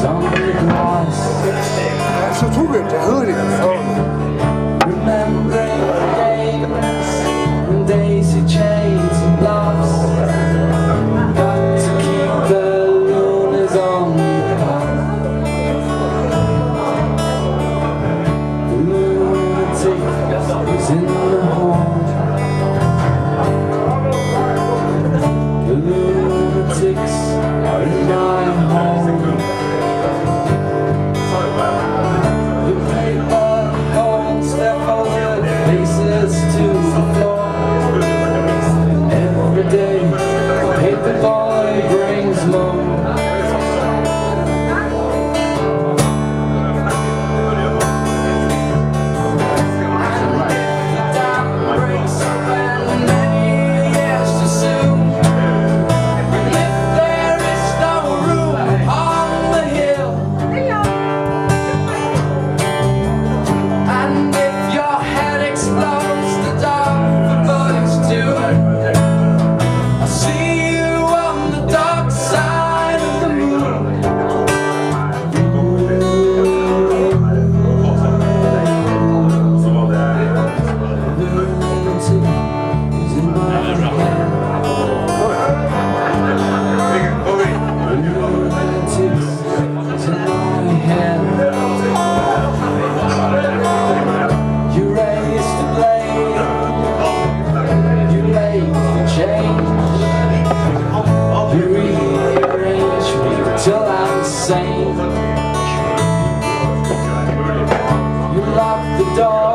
Så tog vi det hurtigt. Remembering games and daisy chains and loves. Got to keep the loonies on the path. The lunatic is in the hole. The lunatics are in my home. The paper holds their folded faces to the floor. Every day, the paper boy brings more. You lock the door.